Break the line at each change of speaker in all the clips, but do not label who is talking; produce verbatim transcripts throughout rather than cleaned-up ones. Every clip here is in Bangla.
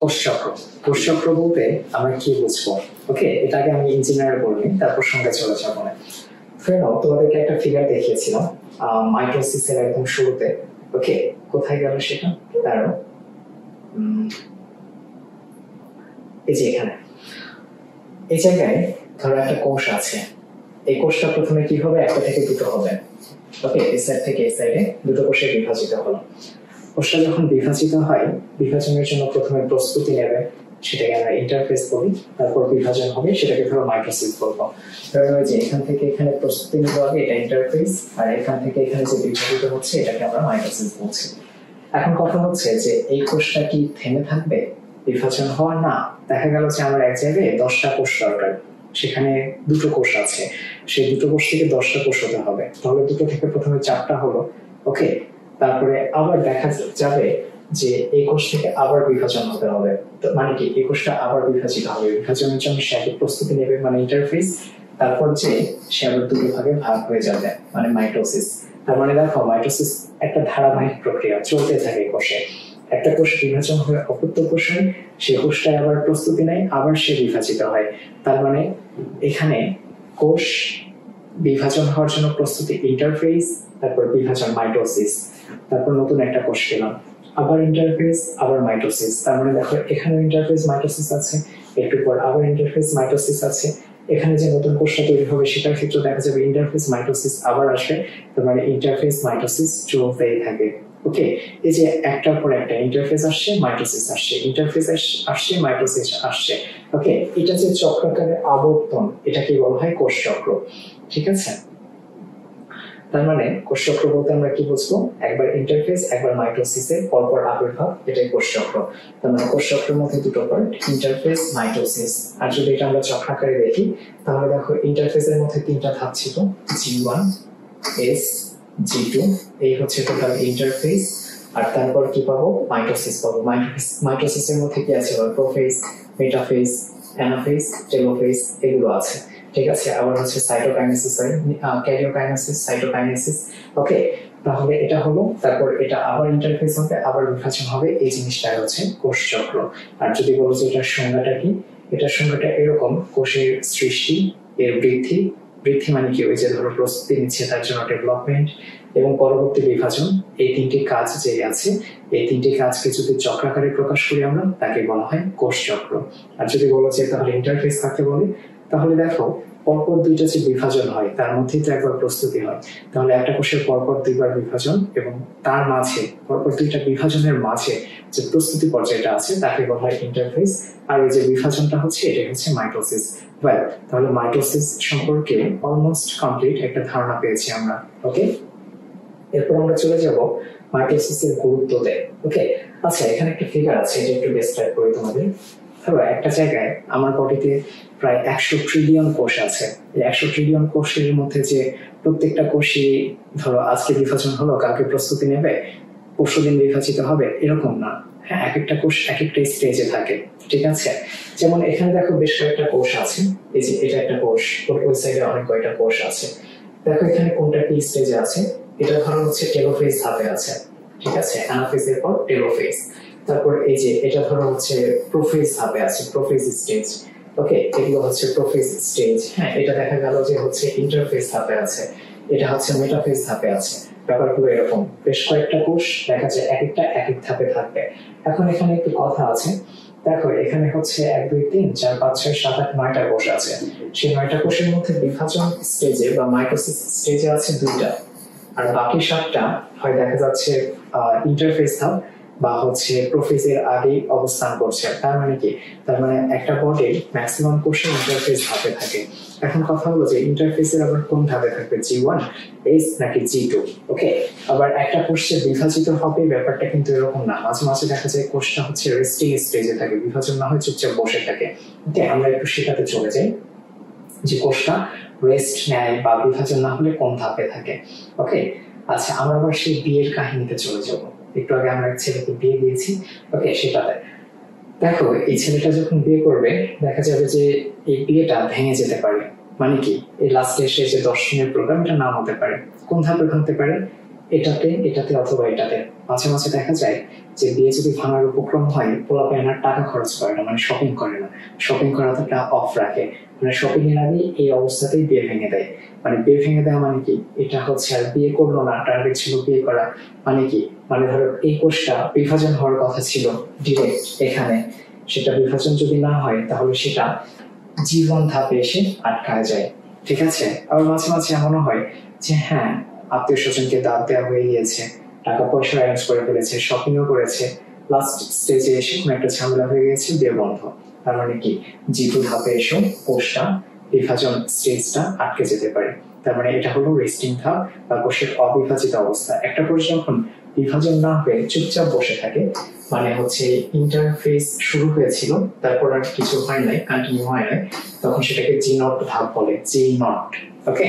কোষ চক্র। কোষ চক্র বলতে আমরা কি বুঝবো? ওকে, এটাকে আমি ইঞ্জিনিয়ার বলি, তারপর সঙ্গে চলে যাবো না। ফ্রেন্ড, তোমাদেরকে একটা ফিগার দেখিয়েছিলাম মাইটোসিসের একদম শুরুতে। ওকে, কোথায় গেল সেটা? দাঁড়ো, এই যে এখানে, এই জায়গায় ধরো একটা কোষ আছে। এই কোষটা প্রথমে কি হবে? একটা থেকে দুটো হবে। ওকে, এই সাইড থেকে এই সাইডে দুটো কোষে বিভাজিত হলো। কোষটা যখন বিভাজিত হয়, বিভাজনের জন্য প্রথমে প্রস্তুতি নেবে, সেটাকে আমরা ইন্টারফেস বলি। তারপর বিভাজন হবে, সেটাকে ধরো মাইটোসিস বলবো। ধরো যে এখান থেকে এখানে প্রস্তুতি নিতে হবে, এটা ইন্টারফেস, আর এখান থেকে এখানে যে বিভাজিত হচ্ছে এটাকে আমরা মাইটোসিস বলছি। এখন কথা হচ্ছে যে এই কোষটা কি থেমে থাকবে বিভাজন হওয়ার? না, দেখা গেল যে আমার এক জায়গায় দশটা কোষ দরকার, সেখানে দুটো কোষ আছে, সেই দুটো কোষ থেকে দশটা কোষ হতে হবে, তাহলে দুটো থেকে প্রথমে চারটা হলো। ওকে, তারপরে আবার দেখা যাবে যে এই কোষ থেকে আবার বিভাজন হতে হবে, মানে কি এই কোষটা আবার বিভাজিত হবে, বিভাজনের জন্য সে আগে প্রস্তুতি নেবে, মানে ইন্টারফেস, তারপর যে সে আবার দুটো ভাগে ভাগ হয়ে যাবে, মানে মাইটোসিস। তার মানে দেখো, মাইটোসিস একটা ধারাবাহিক প্রক্রিয়া, চলতে থাকে কোষে। একটা কোষ বিভাজন হয়ে অপত্য কোষ হয়, সে কোষটা আবার প্রস্তুতি নেয়, আবার সে বিভাজিত হয়। তার মানে এখানে কোষ বিভাজন হওয়ার জন্য প্রস্তুতি ইন্টারফেস, তারপর বিভাজন মাইটোসিস, তারপর নতুন একটা কোষ পেলাম, আবার ইন্টারফেস, আবার মাইটোসিস। তার মানে দেখো, এখানে ইন্টারফেস মাইটোসিস আছে, একটু পর আবার ইন্টারফেস মাইটোসিস আছে। এখানে যে নতুন কোষটা তৈরি হবে সেটার ক্ষেত্রে দেখা যাবে ইন্টারফেস মাইটোসিস আবার আসবে। তার মানে ইন্টারফেস মাইটোসিস চলতেই থাকে। ওকে, এই যে একটার পর একটা ইন্টারফেস আসছে, মাইটোসিস আসছে, ইন্টারফেস আসছে, মাইটোসিস আসছে। ওকে, এটা যে চক্রাকারে আবর্তন, এটাকে বলা হয় কোষ চক্র। ঠিক আছে, তার মানে কোষ চক্র বলতে আমরা কি বুঝবো? একবার ইন্টারফেস, একবার মাইটোসিসের পরপর আবির্ভাব, এটাই কোষ চক্র। তার মানে কোষ চক্রের মধ্যে দুটো পার্ট, ইন্টারফেস, মাইটোসিস। আর যদি এটা আমরা চক্রাকারে দেখি, তাহলে দেখো ইন্টারফেসের মধ্যে তিনটা ধাপ ছিল, G one, S, G two, এই হচ্ছে টোটাল ইন্টারফেস। আর তারপর কি পাবো? মাইটোসিস পাবো। মাইটোসিসের মধ্যে কি আছে? প্রোফেজ, মেটাফেজ, অ্যানাফেজ, টেলোফেজ, এগুলো আছে। ঠিক আছে, আবার হচ্ছে সাইটোকাইনেসিস হয়, ক্যারিওকাইনেসিস, সাইটোকাইনেসিস। ওকে, তাহলে এটা হলো, তারপর এটা আবার ইন্টারফেস হবে, আবার বিভাজন হবে, এই জিনিসটা হচ্ছে কোষ চক্র। আর যদি বলো যে এটার সংজ্ঞাটা কি, এটার সংজ্ঞাটা এরকম: কোষের সৃষ্টি, এর বৃদ্ধি, বৃদ্ধি মানে কি? ওই যে ধরো প্রস্তুতি নিচ্ছে, তার জন্য ডেভেলপমেন্ট, এবং পরবর্তী বিভাজন, এই তিনটি কাজ যে আছে, এই তিনটি কাজকে যদি চক্রাকারে প্রকাশ করি আমরা, তাকে বলা হয় কোষ চক্র। আর যদি বলো যে তাহলে ইন্টারফেস কাকে বলে, তাহলে দেখো পরপর দুইটা যে বিভাজন হয়, তার মধ্যেই তো একবার প্রস্তুতি হয়। তাহলে একটা কোষের পরপর দুইবার বিভাজন, এবং তার মাঝে পরপর দুইটা বিভাজনের মাঝে যে প্রস্তুতি পর্যায়টা আছে, তাকে বলা হয় ইন্টারফেস। আর এই যে বিভাজনটা হচ্ছে, এটা হচ্ছে মাইটোসিস। ওয়েল, তাহলে মাইটোসিস সম্পর্কে অলমোস্ট কমপ্লিট একটা ধারণা পেয়েছি আমরা। ওকে, এরপর আমরা চলে যাব মাইটোসিসের গুরুত্বতে। ওকে, আচ্ছা, এখানে একটা ফিগার আছে, এটা একটু ডেসক্রাইব করি তোমাদের। ধরো একটা জায়গায় আমার বডিতে প্রায় একশো ট্রিলিয়ন কোষ আছে। এই একশো ট্রিলিয়ন কোষের মধ্যে যে প্রত্যেকটা কোষই ধরো আজকে বিভাজন হলো, কালকে প্রস্তুতি নেবে, পরশুদিন বিভাজিত হবে, এরকম না। হ্যাঁ, এক একটা কোষ এক একটা স্টেজে থাকে। ঠিক আছে, যেমন এখানে দেখো বেশ কয়েকটা কোষ আছে, এই যে এটা একটা কোষ, ওই সাইডে অনেক কয়েকটা কোষ আছে। দেখো এখানে কোনটা কি স্টেজে আছে, এটা ধরো হচ্ছে টেলোফেজ ধাপে আছে। ঠিক আছে, অ্যানাফেজের পর টেলোফেজ। তারপর এই যে এটা ধরো হচ্ছে প্রোফেজ ধাপে আছে, প্রোফেজ স্টেজ। ওকে, এগুলো হচ্ছে প্রোফেজ স্টেজ। হ্যাঁ, এটা দেখা গেল যে হচ্ছে ইন্টারফেজ ধাপে আছে, এটা হচ্ছে মেটাফেজ ধাপে আছে। ব্যাপারগুলো এরকম, বেশ কয়েকটা কোষ দেখা যায় এক একটা এক এক ধাপে থাকবে। এখন এখানে একটু কথা আছে, দেখো এখানে হচ্ছে এক দুই তিন চার পাঁচ ছয় সাত আট নয়টা কোষ আছে। সেই নয়টা কোষের মধ্যে বিভাজন স্টেজে বা মাইটোসিস স্টেজে আছে দুইটা, আর বাকি সাতটা হয় দেখা যাচ্ছে ইন্টারফেস ধাপ বা হচ্ছে প্রোফেজের আগেই অবস্থান করছে। তার মানে কি? তার মানে একটা বডির ম্যাক্সিমাম কোষে ইন্টারফেস ধাপে থাকে। এখন কথা হলো যে ইন্টারফেসের আবার কোন ধাপে থাকবে, জি ওয়ান, এস নাকি জি টু? ওকে, আবার একটা কোষে বিভাজিত হবে, ব্যাপারটা কিন্তু এরকম না। মাঝে মাঝে দেখা যায় কোষটা হচ্ছে রেস্টিং স্টেজে থাকে, বিভাজন না হয় চুপচাপ বসে থাকে। ওকে, আমরা একটু সেটাতে চলে যাই যে কোষটা রেস্ট নেয় বা বিভাজন না হলে কোন ধাপে থাকে। ওকে, আচ্ছা, আমরা আবার সেই বিয়ের কাহিনীতে চলে যাব। একটু আগে আমরা এক ছেলেকে বিয়ে দিয়েছি। ওকে, সেটাতে দেখো এই ছেলেটা যখন বিয়ে করবে, দেখা যাবে যে এই বিয়েটা ভেঙে যেতে পারে। মানে কি, এই লাস্টে এসে যে দর্শনের প্রোগ্রামটা নাও হতে পারে। কোন ধাপে ভাঙতে পারে? এটাতে এটাতে অথবা এটাতে। মাঝে মাঝে দেখা যায় যে বিয়ে যদি ভাঙার উপক্রম হয়, পোলাপাইন আর টাকা খরচ করে না, মানে শপিং করে না, শপিং করাটা অফ রাখে, মানে শপিং এর আগে এই অবস্থাতেই বিয়ে ভেঙে দেয়। মানে বিয়ে ভেঙে দেওয়া মানে কি, এটা হচ্ছে আর বিয়ে করলো না, টার্গেট ছিল বিয়ে করা, মানে কি, মানে ধরো এই কোষটা বিভাজন হওয়ার কথা ছিল ডিরেক্ট এখানে, সেটা বিভাজন যদি না হয় তাহলে সেটা জীবন ধাপে এসে আটকায় যায়। ঠিক আছে। আবার মাঝে মাঝে এমনও হয় যে হ্যাঁ আত্মীয় স্বজনকে দাওয়াত দেওয়া হয়ে গিয়েছে, টাকা পয়সা অ্যারেঞ্জ করে ফেলেছে, শপিংও করেছে, লাস্ট স্টেজে এসে কোনো একটা ঝামেলা হয়ে গেছে, বিয়ে বন্ধ। তার মানে কি, জীবন ধাপে এসে কোষটা বিভাজন স্টেজটা আটকে যেতে পারে। তার মানে এটা হলো রেস্টিং ধাপ বা কোষের অবিভাজিত অবস্থা। একটা কোষ যখন বিভাজন না হয়ে চুপচাপ বসে থাকে, মানে হচ্ছে ইন্টারফেস শুরু হয়েছিল তারপর আর কিছু হয় নাই, কন্টিনিউ হয় নাই, তখন সেটাকে জি নট ধাপ বলে, জি নট। ওকে,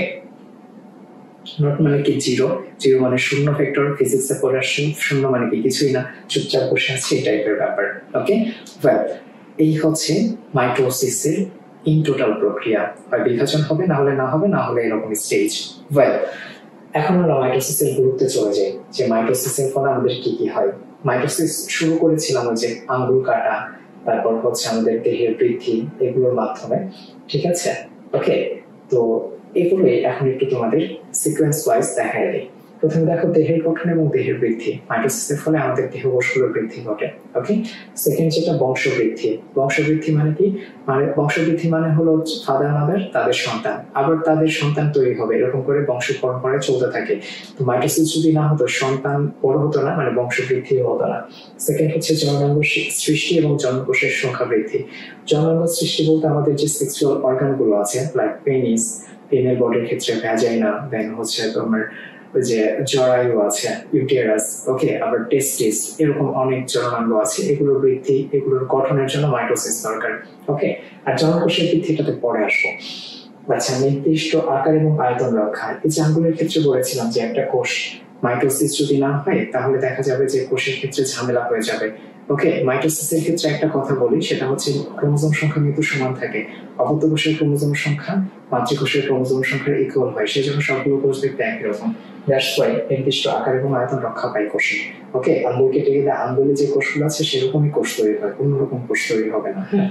নট মানে কি জিরো, জিরো মানে শূন্য ভেক্টর, ফিজিক্সে পড়ে আসছে, শূন্য মানে কি কিছুই না, চুপচাপ বসে আছে, এই টাইপের ব্যাপার। ওকে, ওয়েল এই হচ্ছে মাইটোসিসের ইন টোটাল প্রক্রিয়া, হয় বিভাজন হবে, না হলে না হবে, না হলে এরকম স্টেজ। ওয়েল এখন আমরা মাইটোসিসের গুরুত্বে চলে যাই, যে মাইটোসিসের ফলে আমাদের কি কি হয়। মাইটোসিস শুরু করেছিলাম যে আঙ্গুল কাটা, তারপর হচ্ছে আমাদের দেহের বৃদ্ধি, এগুলোর মাধ্যমে। ঠিক আছে। ওকে, তো এগুলোই এখন একটু তোমাদের সিকোয়েন্স ওয়াইজ দেখায় দিই। প্রথমে দেখো দেহের গঠন এবং দেহের বৃদ্ধি। মাইটোসিসের ফলে আমাদের দেহ কোষগুলোর বৃদ্ধি ঘটে। ওকে, সেকেন্ড যেটা বংশবৃদ্ধি। বংশবৃদ্ধি মানে কি, মানে বংশবৃদ্ধি মানে হলো ফাদার মাদার তাদের সন্তান, আবার তাদের সন্তান তৈরি হবে, এরকম করে বংশ পরম্পরায় চলতে থাকে। তো মাইটোসিস যদি না হতো, সন্তান বড় হতো না, মানে বংশবৃদ্ধিও হতো না। সেকেন্ড হচ্ছে জননাঙ্গ সৃষ্টি এবং জন্মকোষের সংখ্যা বৃদ্ধি। জননাঙ্গ সৃষ্টি বলতে আমাদের যে সেক্সুয়াল অর্গান গুলো আছে, লাইক পেনিস, ফিমেল বডির ক্ষেত্রে ভ্যাজাইনা, দেন হচ্ছে তোমার ওই যে জরায়ু আছে, ইউটেরাস, ওকে, আবার টেস্টিস, এরকম অনেক জননাঙ্গ আছে, এগুলোর বৃদ্ধি, এগুলোর গঠনের জন্য মাইটোসিস দরকার। ওকে, আর জনকোষের বৃদ্ধিটাতে পরে আসবো। আচ্ছা, নির্দিষ্ট আকার এবং আয়তন রক্ষা। এই যে আঙ্গুলের ক্ষেত্রে বলেছিলাম যে একটা কোষ মাইটোসিস যদি না হয় তাহলে দেখা যাবে যে কোষের ক্ষেত্রে ঝামেলা হয়ে যাবে। ওকে, মাইটোসিসের ক্ষেত্রে একটা কথা বলি, সেটা হচ্ছে ক্রোমোজোম সংখ্যা কিন্তু সমান থাকে। অপত্য কোষের ক্রোমোজোম সংখ্যা মাতৃকোষের ক্রোমোজোম সংখ্যার ইকুয়াল হয়, সেই জন্য সবগুলো কোষ দেখতে একই রকম। দ্যাটস ওয়াই নির্দিষ্ট আকার এবং আয়তন রক্ষা পায় কোষে। ওকে, আঙ্গুল কেটে গেলে আঙ্গুলে যে কোষগুলো আছে সেরকমই কোষ তৈরি হয়, কোনো রকম কোষ তৈরি হবে না। হ্যাঁ,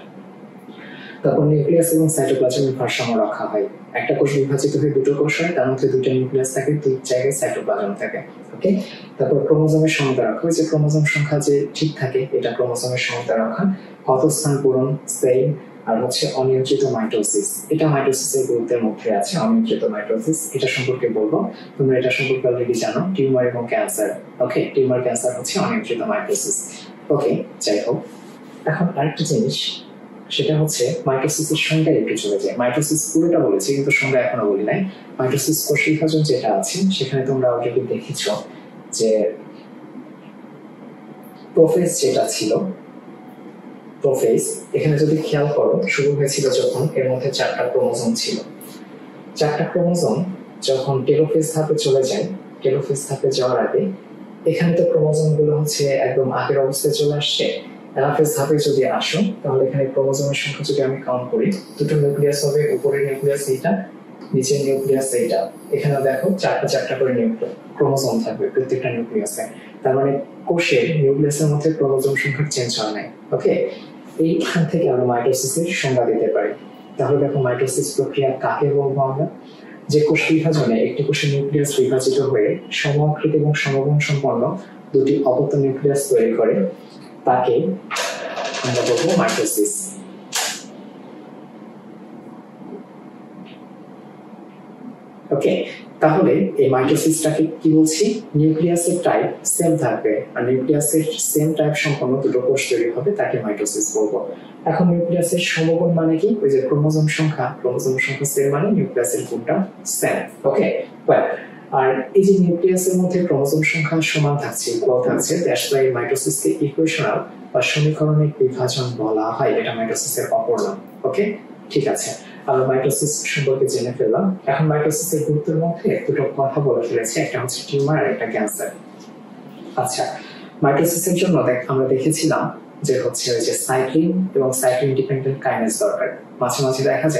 তারপর নিউক্লিয়াস এবং সাইটোপ্লাজমের ভারসাম্য রক্ষা হয়। একটা কোষ বিভাজিত হয়ে দুটো কোষ হয়, তার মধ্যে দুটো নিউক্লিয়াস থাকে, দুই জায়গায় সাইটোপ্লাজম থাকে। ওকে, তারপর ক্রোমোজোমের সমতা রক্ষা, ওই যে ক্রোমোজোম সংখ্যা যে ঠিক থাকে, এটা ক্রোমোজোমের সমতা রক্ষা। ক্ষতস্থান পূরণ, সেল, আর হচ্ছে অনিয়ন্ত্রিত মাইটোসিস। এটা মাইটোসিসের গুরুত্বের মধ্যে আছে, অনিয়ন্ত্রিত মাইটোসিস, এটা সম্পর্কে বলবো। তোমরা এটা সম্পর্কে অলরেডি জানো, টিউমার এবং ক্যান্সার। ওকে, টিউমার ক্যান্সার হচ্ছে অনিয়ন্ত্রিত মাইটোসিস। ওকে, যাই হোক, এখন আরেকটা জিনিস, সেটা হচ্ছে মাইটোসিসের সংজ্ঞা একটু চলে যায়। মাইটোসিস পুরোটা বলেছি কিন্তু সংজ্ঞা এখনো বলি নাই। মাইটোসিস কোষ বিভাজন যেটা আছে সেখানে তোমরা অলরেডি দেখেছ যে প্রোফেজ যেটা ছিল, প্রোফেজ এখানে যদি খেয়াল করো শুরু হয়েছিল যখন এর মধ্যে চারটা ক্রোমোজোম ছিল। চারটা ক্রোমোজোম যখন টেলোফেজ ধাপে চলে যায়, টেলোফেজ ধাপে যাওয়ার আগে এখানে তো ক্রোমোজোম গুলো হচ্ছে একদম আগের অবস্থায় চলে আসছে। অ্যানাফেজ ধাপে যদি আসো তাহলে এখানে ক্রোমোজোমের সংখ্যা যদি আমি কাউন্ট করি, দুটো নিউক্লিয়াস হবে, উপরের নিউক্লিয়াস এইটা, নিচের নিউক্লিয়াস এইটা। এখানে দেখো চারটা চারটা করে ক্রোমোজোম থাকবে প্রত্যেকটা নিউক্লিয়াসে। তার মানে কোষের নিউক্লিয়াসের মধ্যে ক্রোমোজোম সংখ্যার চেঞ্জ হয় নাই। ওকে, এইখান থেকে আমরা মাইটোসিসের সংজ্ঞা দিতে পারি। তাহলে দেখো মাইটোসিস প্রক্রিয়া কাকে বলবো আমরা? যে কোষ বিভাজনে একটি কোষের নিউক্লিয়াস বিভাজিত হয়ে সমাকৃত এবং সমগুণ সম্পন্ন দুটি অপত্য নিউক্লিয়াস তৈরি করে, তাকে আমরা বলবো মাইটোসিস। ওকে, তাহলে এই মাইটোসিসটাকে কি বলছি? নিউক্লিয়াসের টাইপ সেম থাকবে আর নিউক্লিয়াসের সেম টাইপ সম্পন্ন দুটো কোষ তৈরি হবে, তাকে মাইটোসিস বলবো। এখন নিউক্লিয়াসের সমগুণ মানে কি? ওই যে ক্রোমোজোম সংখ্যা, ক্রোমোজোম সংখ্যা সেম মানে নিউক্লিয়াসের গুণটা সেম। ওকে, আর এই যে নিউক্লিয়াসের মধ্যে ক্রোমোজোম সংখ্যা সমান থাকছে, ইকুয়াল থাকছে, দ্যাটস ওয়াই মাইটোসিসকে ইকুয়েশনাল বা সমীকরণিক বিভাজন বলা হয়। এটা মাইটোসিসের অপর নাম। ওকে, ঠিক আছে, আমরা মাইটোসিস সম্পর্কে জেনে ফেললাম। এখন মাইটোসিসের গুরুত্বের মধ্যে দুটো কথা বলে ফেলেছি, একটা হচ্ছে টিউমার আর একটা ক্যান্সার। আচ্ছা, মাইটোসিসের জন্য দেখ আমরা দেখেছিলাম যে হচ্ছে ওই যে সাইক্লিন এবং সাইক্লিন ডিপেন্ডেন্ট কাইনেজ দরকার। মাঝে মাঝে দেখা যায়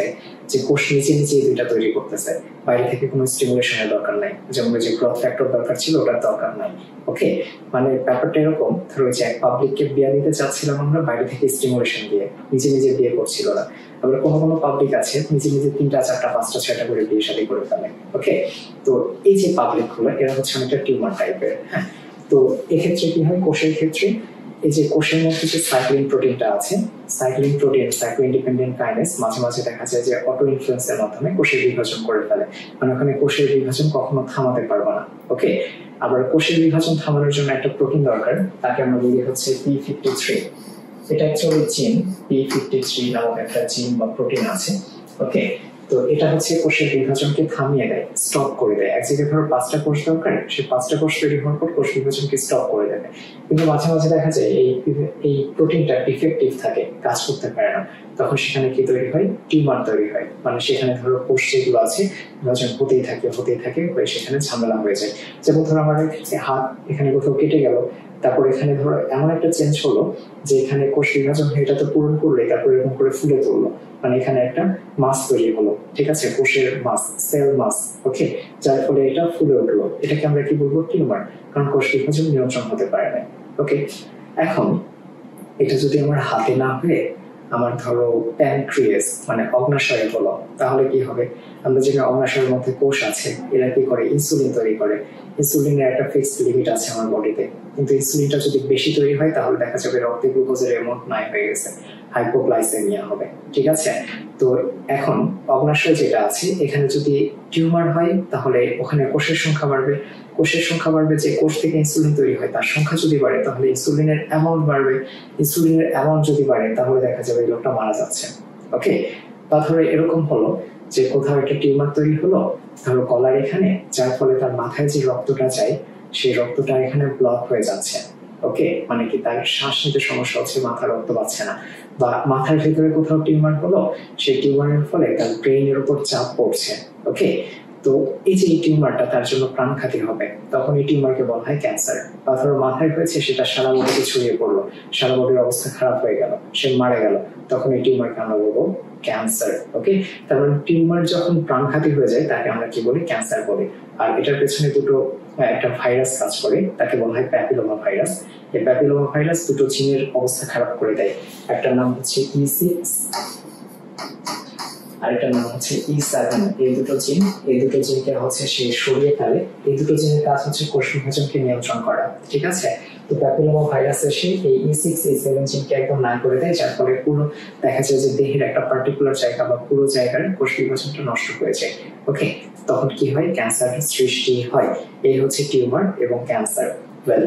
যে কোষ নিচে নিচে দুইটা তৈরি করতেছে, বাইরে থেকে কোনো স্টিমুলেশনের দরকার নাই, যেমন যে গ্রোথ ফ্যাক্টর দরকার ছিল ওটার দরকার নাই। ওকে, মানে ব্যাপারটা এরকম, ধরো যে এক পাবলিককে বিয়ে দিতে চাচ্ছিলাম আমরা বাইরে থেকে স্টিমুলেশন দিয়ে, নিজে নিজে বিয়ে করছিল না। আবার কোনো কোনো পাবলিক আছে নিজে নিজে তিনটা চারটা পাঁচটা ছয়টা করে বিয়ে শাদী করে ফেলে। ওকে, তো এই যে পাবলিক গুলো এরা হচ্ছে অনেকটা টিউমার টাইপের। হ্যাঁ, তো এক্ষেত্রে কি হয়, কোষের ক্ষেত্রে এই যে কোষের মধ্যে যে সাইক্লিন প্রোটিনটা আছে, cyclin protein cyclo independent kinase মাঝে মাঝে দেখা যায় যে অটো ইনফ্লুয়েন্সের মাধ্যমে কোষের বিভাজন করে ফেলে, মানে ওখানে কোষের বিভাজন কখনো থামাতে পারবো না। ওকে, আবার কোষের বিভাজন থামানোর জন্য একটা প্রোটিন দরকার, তাকে আমরা বলি হচ্ছে পি ফিফটি থ্রি। এটা actually gene, P fifty three নামক একটা জিন বা প্রোটিন আছে। ওকে, তো এটা হচ্ছে কোষের বিভাজনকে থামিয়ে দেয়, স্টপ করে দেয়। এক জায়গায় ধরো পাঁচটা কোষ দরকার, সেই পাঁচটা কোষ তৈরি হওয়ার পর কোষ বিভাজনকে স্টপ করে দেবে। কিন্তু মাঝে মাঝে দেখা যায় এই এই প্রোটিনটা ডিফেক্টিভ থাকে, কাজ করতে পারে না, তখন সেখানে কি তৈরি হয়, টিউমার তৈরি হয়। মানে সেখানে ধরো কোষ যেগুলো আছে বিভাজন হতেই থাকে হতেই থাকে হয়ে সেখানে ঝামেলা হয়ে যায়। যেমন ধরো আমার হাত এখানে কোথাও কেটে গেল, তারপর এখানে ধরো এমন একটা চেঞ্জ হলো যে এখানে কোষ বিভাজন হয়ে এটা তো পূরণ করলে তারপর এরকম করে ফুলে তুললো, মানে এখানে একটা মাস তৈরি হলো, ঠিক আছে, কোষের মাস, সেল মাস। ওকে, যার ফলে এটা ফুলে উঠলো, এটাকে আমরা কি বলবো, টিউমার, কারণ কোষ বিভাজন নিয়ন্ত্রণ হতে পারে না। ওকে, এখন এটা যদি আমার হাতে না হয়ে আমার ধরো প্যানক্রিয়াস মানে অগ্নাশয়ে হলো, তাহলে কি হবে, আমরা যেখানে অগ্নাশয়ের মধ্যে কোষ আছে এরা কি করে, ইনসুলিন তৈরি করে। ইনসুলিনের একটা ফিক্সড লিমিট আছে আমার বডিতে, কিন্তু ইনসুলিনটা যদি বেশি তৈরি হয় তাহলে দেখা যাবে রক্তে গ্লুকোজের অ্যামাউন্ট নাই হয়ে গেছে, হাইপোগ্লাইসেমিয়া হবে। ঠিক আছে, তো এখন অগ্নাশয় যেটা আছে এখানে যদি টিউমার হয় তাহলে ওখানে কোষের সংখ্যা বাড়বে, কোষের সংখ্যা বাড়বে, যে কোষ থেকে ইনসুলিন তৈরি হয় তার সংখ্যা যদি বাড়ে তাহলে ইনসুলিনের অ্যামাউন্ট বাড়বে, ইনসুলিনের অ্যামাউন্ট যদি বাড়ে তাহলে দেখা যাবে লোকটা মারা যাচ্ছে। ওকে, বা ধরো এরকম হলো যে কোথাও একটা টিউমার তৈরি হলো ধরো গলার এখানে, যার ফলে তার মাথায় যে রক্তটা যায় সেই রক্তটা এখানে ব্লক হয়ে যাচ্ছে। ওকে, মানে কি তার শ্বাস নিতে সমস্যা হচ্ছে, মাথা রক্ত পাচ্ছে না। বা মাথার ভেতরে কোথাও টিউমার হলো, সেই টিউমারের ফলে তার ব্রেইনের উপর চাপ পড়ছে। ওকে, তো এই যে এই টিউমারটা তার জন্য প্রাণঘাতী হবে, তখন এই টিউমারকে বলা হয় ক্যান্সার। বা ধরো মাথায় হয়েছে, সেটা সারা বডিতে ছড়িয়ে পড়লো, সারা বডির অবস্থা খারাপ হয়ে গেল, সে মারা গেল, তখন এই টিউমারকে আমরা বলবো ক্যান্সার। ওকে, তারপর টিউমার যখন প্রাণঘাতী হয়ে যায় তাকে আমরা কি বলি, ক্যান্সার বলি। আর এটার পেছনে দুটো একটা ভাইরাস কাজ করে, তাকে বলা হয় প্যাপিলোমা ভাইরাস। এই প্যাপিলোমা ভাইরাস দুটো জিনের অবস্থা খারাপ করে দেয়, একটার নাম হচ্ছে ই সিক্স আরেকটার নাম হচ্ছে ই সেভেন। এই দুটো জিন এই দুটো জিনকে হচ্ছে সে সরিয়ে ফেলে। এই দুটো জিনের কাজ হচ্ছে কোষ বিভাজনকে নিয়ন্ত্রণ করা। ঠিক আছে, তো প্যাপিলোমা ভাইরাস এসে এই ই সিক্স ই সেভেন জিনকে একদম না করে দেয়, যার ফলে পুরো দেখা যায় যে দেহের একটা পার্টিকুলার জায়গা বা পুরো জায়গার কোষ বিভাজনটা নষ্ট হয়ে যায়। ওকে, তখন কি হয়, ক্যান্সারের সৃষ্টি হয়। এই হচ্ছে টিউমার এবং ক্যান্সার। ওয়েল,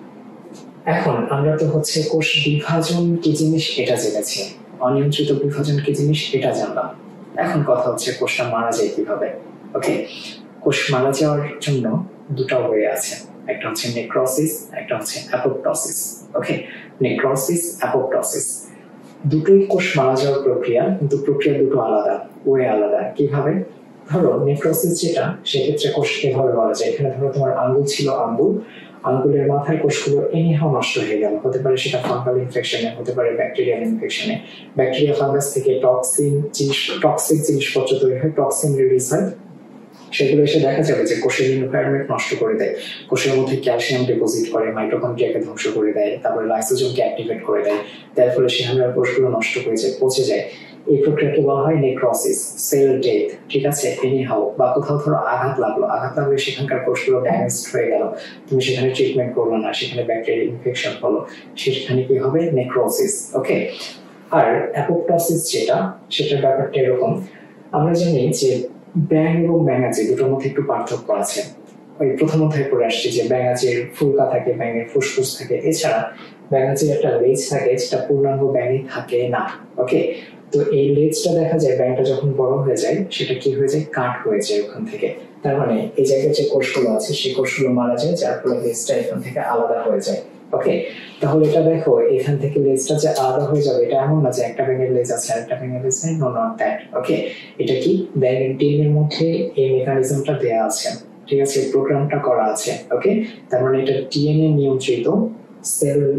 এখন আমরা তো হচ্ছে কোষ বিভাজন কি জিনিস এটা জেনেছি, অনিয়ন্ত্রিত বিভাজন কি জিনিস এটা জানলাম। এখন কথা হচ্ছে কোষটা মারা যায় কিভাবে। ওকে, কোষ মারা যাওয়ার জন্য দুটো ওয়ে আছে, একটা হচ্ছে নেক্রোসিস, একটা হচ্ছে অ্যাপোপ্টোসিস। ওকে, নেক্রোসিস, অ্যাপোপ্টোসিস দুটোই কোষ মারা যাওয়ার প্রক্রিয়া, কিন্তু প্রক্রিয়া দুটো আলাদা, ওয়ে আলাদা। কিভাবে, ধরো নেক্রোসিস যেটা, সেক্ষেত্রে কোষ এভাবে মারা যায়। এখানে ধরো তোমার আঙ্গুল ছিল, আঙ্গুল আঙ্গুলের মাথার কোষগুলো এনিহাও নষ্ট হয়ে গেল, হতে পারে সেটা ফাঙ্গাল ইনফেকশনে, হতে পারে ব্যাকটেরিয়াল ইনফেকশনে। ব্যাকটেরিয়া ফাঙ্গাস থেকে টক্সিন জিনিস টক্সিক জিনিসপত্র তৈরি হয়, টক্সিন রিলিজ হয়, সেগুলো এসে দেখা যাবে যে কোষের এনভায়রনমেন্ট নষ্ট করে দেয়। কোষের মধ্যে ক্যালসিয়াম ডিপোজিট করে, মাইটোকন্ড্রিয়াকে ধ্বংস করে দেয়, তারপরে লাইসোজোমকে অ্যাক্টিভেট করে দেয়, তার ফলে সেখানে কোষগুলো নষ্ট হয়ে যায়, পচে যায়। এই প্রক্রিয়াকে বলা হয় নেক্রোসিস, সেল ডেথ। ঠিক আছে, এনিহাও, বা কোথাও ধরো আঘাত লাগলো, আঘাত লাগলে সেখানকার কোষগুলো ড্যামেজ হয়ে গেল, তুমি সেখানে ট্রিটমেন্ট করলো না, সেখানে ব্যাকটেরিয়া ইনফেকশন হলো, সেখানে কি হবে, নেক্রোসিস। ওকে, আর অ্যাপোপ্টোসিস যেটা, সেটার ব্যাপারটা এরকম, আমরা জানি যে ব্যাঙ এবং ব্যাঙাচি দুটোর মধ্যে একটু পার্থক্য আছে। ওই প্রথম অধ্যায় পড়ে আসছি যে ব্যাঙাচির ফুলকা থাকে, ব্যাঙের ফুসফুস থাকে, এছাড়া ব্যাঙাচির একটা লেজ থাকে যেটা পূর্ণাঙ্গ ব্যাঙে থাকে না। ওকে, তো এই লেজটা দেখা যায় ব্যাঙটা যখন বড় হয়ে যায় সেটা কি হয়ে যায়, কাট হয়ে যায় ওখান থেকে। তার মানে এই জায়গায় যে কোষগুলো আছে সেই কোষগুলো মারা যায়, যার ফলে লেজটা এখান থেকে আলাদা হয়ে যায়। ওকে, তাহলে এটা দেখো, এখান থেকে লেজটা যে আলাদা হয়ে যাবে এটা এমন না যে একটা ব্যাঙের লেজ আছে আর একটা ব্যাঙের লেজ নেই, নো নট দ্যাট। ওকে, এটা কি, ব্যাঙের ডিএনএ এর মধ্যে এই মেকানিজমটা দেয়া আছে, ঠিক আছে, প্রোগ্রামটা করা আছে। ওকে, তার মানে এটা ডিএনএ নিয়ন্ত্রিত সেল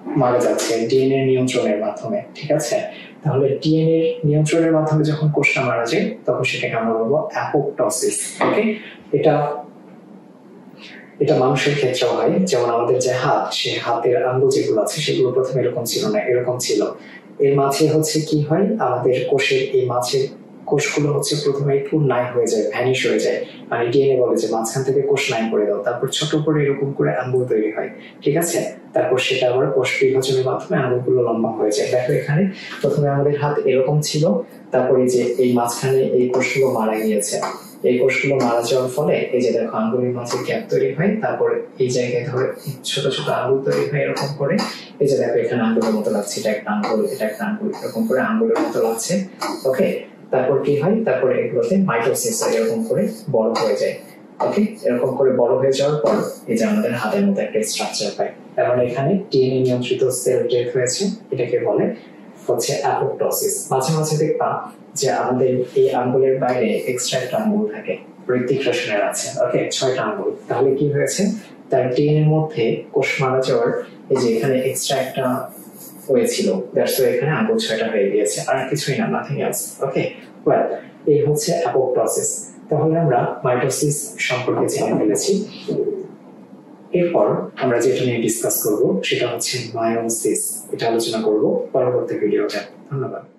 মারা যাচ্ছে ডিএনএ নিয়ন্ত্রণের মাধ্যমে, ঠিক আছে? তাহলে ডিএনএ নিয়ন্ত্রণের মাধ্যমে যখন কোষটা মারা যায় তখন সেটাকে আমরা বলবো অ্যাপোপ্টোসিস। ওকে, এটা এটা মানুষের ক্ষেত্রেও হয়। যেমন আমাদের যে হাত, সে হাতের আঙ্গুল যেগুলো আছে সেগুলো প্রথমে এরকম ছিল না, এরকম ছিল। এর মাঝে হচ্ছে কি হয়, আমাদের কোষের এই মাঝে কোষগুলো হচ্ছে প্রথমে একটু নাই হয়ে যায়, ভ্যানিশ হয়ে যায়, মানে ডিএনএ বলে যে মাঝখান থেকে কোষ নাই করে দাও, তারপর ছোট করে এরকম করে আঙ্গুল তৈরি হয়, ঠিক আছে? তারপর সেটা আবার কোষ বিভাজনের মাধ্যমে আঙ্গুলগুলো লম্বা হয়ে যায়। দেখো এখানে প্রথমে আমাদের হাত এরকম ছিল, তারপরে যে এই মাঝখানে এই কোষগুলো মারা গিয়েছে, এই কোষগুলো মারা যাওয়ার ফলে এই যে দেখো আঙ্গুলের মাঝে গ্যাপ তৈরি হয়, তারপর এই জায়গায় ধরে ছোট ছোট আঙ্গুল তৈরি হয় এরকম করে। এই যে দেখো এখানে আঙ্গুলের মতো লাগছে, এটা একটা আঙ্গুল, এটা একটা আঙ্গুল, এরকম করে আঙ্গুলের মতো লাগছে। ওকে, তারপর কি হয়, তারপরে এগুলোতে মাইটোসিস হয়, এরকম করে বড় হয়ে যায়। ওকে, এরকম করে বড় হয়ে যাওয়ার পর এই যে আমাদের হাতের মতো একটা স্ট্রাকচার পাই। তার মানে এখানে ডিএনএ নিয়ন্ত্রিত সেল ডেথ হয়েছে, এটাকে বলে হচ্ছে অ্যাপোপ্টোসিস। মাঝে মাঝে দেখবা যে আমাদের এই আঙ্গুলের বাইরে এক্সট্রা একটা আঙ্গুল থাকে, ঋত্বিক রোশনের আছে, ওকে, ছয়টা আঙ্গুল। তাহলে কি হয়েছে, তার ডিএনএ এর মধ্যে কোষ মারা যাওয়ার এই যে এখানে এক্সট্রা একটা হয়েছিল, দ্যাটস ওয়াই এখানে আঙ্গুল ছয়টা হয়ে গিয়েছে, আর কিছুই না, নাথিং এলস। ওকে, ওয়েল, এই হচ্ছে অ্যাপোপ্টোসিস। তাহলে আমরা মাইটোসিস সম্পর্কে জেনে ফেলেছি। এরপর আমরা যেটা নিয়ে ডিসকাস করব সেটা হচ্ছে মায়োসিস। এটা আলোচনা করব পরবর্তী ভিডিওতে। ধন্যবাদ।